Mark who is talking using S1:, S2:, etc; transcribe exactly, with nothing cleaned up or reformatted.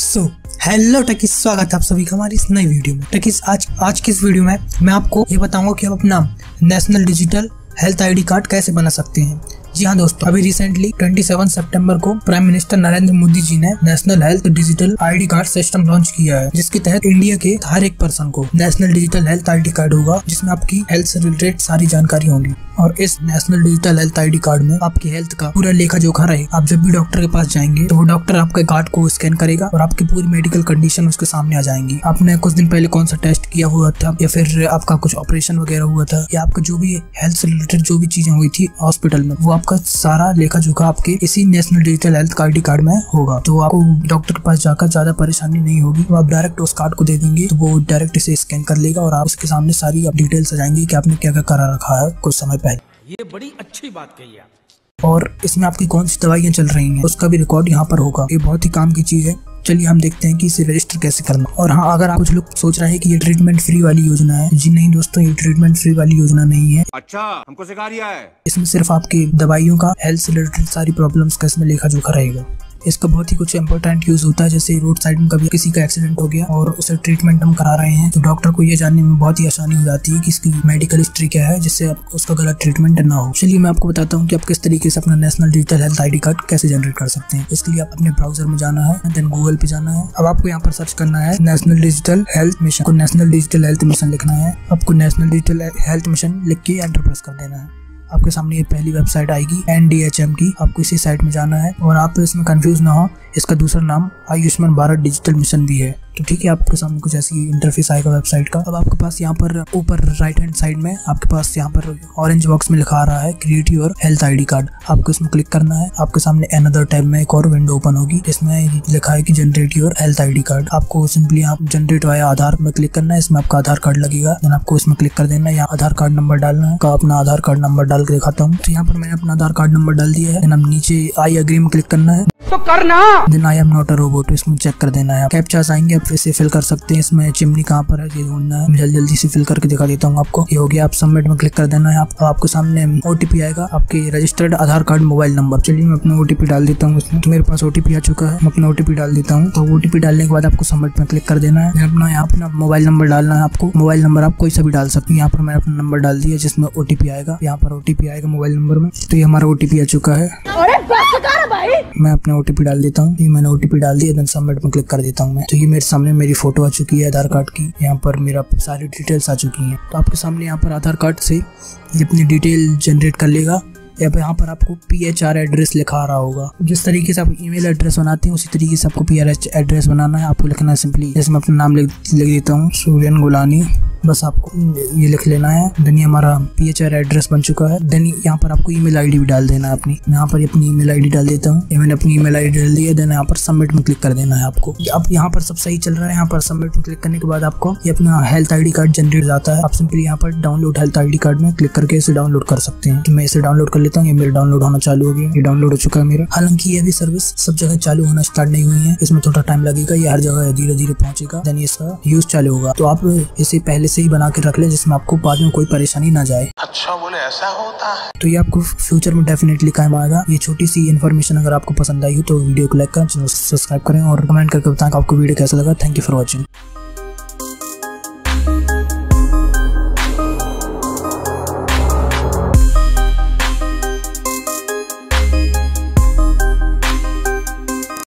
S1: So hello टेकिस, स्वागत है आप सभी का हमारी इस नई वीडियो में। टेकिस आज आज की इस वीडियो में मैं आपको ये बताऊंगा कि आप अपना national digital health ID card कैसे बना सकते हैं। जी हाँ दोस्तों, अभी रिसेंटली सत्ताईस सितंबर को प्राइम मिनिस्टर नरेंद्र मोदी जी ने national health digital ID card system launch किया है, जिसके तहत इंडिया के हर एक पर्सन को national digital health ID card होगा, जिसमें आपकी हेल्थ से रिलेटेड सारी जानकारी होगी। और इस national digital health ID card में आपकी हेल्थ का पूरा लेखा जोखा रहेगा। आप जब भी डॉक्टर के पास जाएंगे तो वो डॉक्टर आपके कार्ड को स्कैन करेगा और आपकी पूरी मेडिकल कंडीशन उसके सामने आ जाएंगी। आपने कुछ दिन पहले कौन सा टेस्ट किया हुआ था, या फिर आपका कुछ ऑपरेशन वगैरह हुआ था, या आपका जो भी हेल्थ से रिलेटेड जो भी चीजें हुई थी हॉस्पिटल में, वो आपका सारा लेखा जोखा आपके इसी national digital health ID card में होगा। तो आपको डॉक्टर के पास जाकर ज्यादा परेशानी नहीं होगी। तो आप डायरेक्ट उस कार्ड को दे देंगे तो वो डायरेक्ट इसे स्कैन कर लेगा और आप उसके सामने सारी डिटेल्स आ जाएंगी कि आपने क्या क्या करा रखा है कुछ समय पहले।
S2: ये बड़ी अच्छी बात कही आप।
S1: और इसमें आपकी कौन सी दवाइयाँ चल रही हैं उसका भी रिकॉर्ड यहाँ पर होगा। ये बहुत ही काम की चीज है। चलिए हम देखते हैं कि इसे रजिस्टर कैसे करना। और हाँ, अगर आप कुछ लोग सोच रहे हैं कि ये ट्रीटमेंट फ्री वाली योजना है, जी नहीं दोस्तों, ये ट्रीटमेंट फ्री वाली योजना नहीं है।
S2: अच्छा, हमको सिखा रिया है।
S1: इसमें सिर्फ आपकी दवाइयों का हेल्थ से रिलेटेड सारी प्रॉब्लम्स का इसमें लेखा जोखा रहेगा। इसका बहुत ही कुछ इंपॉर्टेंट यूज होता है। जैसे रोड साइड में कभी किसी का एक्सीडेंट हो गया और उसे ट्रीटमेंट हम करा रहे हैं, तो डॉक्टर को ये जानने में बहुत ही आसानी हो जाती है कि इसकी मेडिकल हिस्ट्री क्या है, जिससे उसका गलत ट्रीटमेंट ना हो। चलिए मैं आपको बताता हूँ कि आप किस तरीके से अपना national digital health ID card कैसे जनरेट कर सकते हैं। इसके लिए आप अपने ब्राउजर में जाना है, देन गूगल पे जाना है। अब आपको यहाँ पर सर्च करना है नेशनल डिजिटल हेल्थ मिशन। को नेशनल डिजिटल हेल्थ मिशन लिखना है। आपको नेशनल डिजिटल हेल्थ मिशन लिख के एंटर प्रेस कर देना है। आपके सामने ये पहली वेबसाइट आएगी एन डी एच एम की। आपको इसी साइट में जाना है और आप इसमें कंफ्यूज ना हो, इसका दूसरा नाम आयुष्मान भारत डिजिटल मिशन भी है। तो ठीक है, आपके सामने कुछ ऐसी इंटरफेस आएगा वेबसाइट का। अब आपके पास यहाँ पर ऊपर राइट हैंड साइड में आपके पास यहाँ पर ऑरेंज बॉक्स में लिखा आ रहा है create your health ID card. आपको इसमें क्लिक करना है। आपके सामने अनदर टैब में एक और विंडो ओपन होगी, इसमें लिखा है कि generate your health ID card. आपको सिंपली आप जनरेट वाया आधार में क्लिक करना है। इसमें आपका आधार कार्ड लगेगा, देन आपको इसमें क्लिक कर देना है। यहाँ आधार कार्ड नंबर डालना है। का अपना आधार कार्ड नंबर डाल के दिखाता हूँ। तो यहाँ पर मैंने अपना आधार कार्ड नंबर डाल दिया है। देन अब नीचे आई एग्री में क्लिक करना है।
S2: तो करना
S1: then I am not a robot, इसमें चेक कर देना है। कैप्चास आएंगे, आप इसे फिल कर सकते हैं। इसमें चिमनी कहाँ पर है ये ढूंढना है। मैं जल्दी जल्दी से फिल करके दिखा देता हूँ आपको। ये हो गया। आप सबमिट में क्लिक कर देना है। आप, आपको सामने ओटीपी आएगा, आपके registered Aadhaar card mobile number. चलिए मैं अपना ओटीपी डाल देता हूँ इसमें। तो मेरे पास ओटीपी आ चुका है, मैं अपना ओटीपी डाल देता हूँ। तो ओटीपी डालने के बाद आपको सबमिट में क्लिक कर देना है। अपना यहाँ अपना मोबाइल नंबर डालना है। आपको मोबाइल नंबर आप कोई सा भी डाल सकते हैं। यहाँ पर मैंने अपना नंबर डाल दिया जिसमें ओटीपी आएगा। यहाँ पर ओटीपी आएगा मोबाइल नंबर में। तो ये हमारा ओटीपी आ चुका है। मैं अपना ओटीपी डाल देता हूँ। ये मैंने ओटीपी डाल दिया, देन सबमिट में क्लिक कर देता हूँ मैं। तो ये मेरे सामने मेरी फोटो आ चुकी है आधार कार्ड की। यहाँ पर मेरा सारी डिटेल्स आ चुकी हैं। तो आपके सामने यहाँ पर आधार कार्ड से ये अपनी डिटेल जनरेट कर लेगा। यहाँ पर आपको पी एच आर एड्रेस लिखा आ रहा होगा। जिस तरीके से आप ईमेल एड्रेस बनाते हैं उसी तरीके से आपको पी आर एच एड्रेस बनाना है। आपको लिखना है सिंपली, जैसे मैं अपना नाम लिख लिख देता हूँ सूर्यन गुलानी, बस आपको ये लिख लेना है। देन ये हमारा पी एच आर एड्रेस बन चुका है। देन यहाँ पर आपको ईमेल आईडी भी डाल देना है अपनी। मैं यहाँ पर अपनी ईमेल आईडी डाल देता हूँ। ये मैंने अपनी ईमेल आईडी डाल दी है। देन यहाँ पर सबमिट में क्लिक कर देना है आपको। अब यहाँ पर सब सही चल रहा है। यहाँ पर सबमिट में क्लिक करने के बाद आपको ये अपना हेल्थ आईडी कार्ड जनरेट जाता है। आप सिंपली यहाँ पर डाउनलोड हेल्थ आईडी कार्ड में क्लिक करके इसे डाउनलोड कर सकते हैं। तो मैं इसे डाउनलोड कर लेता हूँ। ये मेरा डाउनलोड होना चालू हो गया। ये डाउनलोड हो चुका है मेरा। हालांकि ये भी सर्विस सब जगह चालू होना स्टार्ट नहीं हुई है, इसमें थोड़ा टाइम लगेगा। ये हर जगह धीरे धीरे पहुंचेगा, देन इसका यूज चालू होगा। तो आप इसे पहले से ही बना के रख लें जिसमें आपको बाद में कोई परेशानी ना जाए।
S3: अच्छा बोले ऐसा होता है।
S1: तो ये आपको फ्यूचर में डेफिनेटली काम आएगा। ये छोटी सी इन्फॉर्मेशन अगर आपको पसंद आई हो तो वीडियो को लाइक करें, चैनल सब्सक्राइब करें और कमेंट करके बताएं कि आपको वीडियो कैसा लगा। Thank you for watching.